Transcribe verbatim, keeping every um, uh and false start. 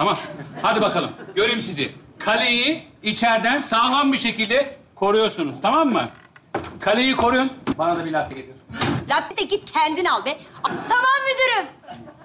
Tamam. Hadi bakalım. Göreyim sizi. Kaleyi içeriden sağlam bir şekilde koruyorsunuz. Tamam mı? Kaleyi koruyun. Bana da bir latte getir. Latte de git kendin al be. Tamam müdürüm.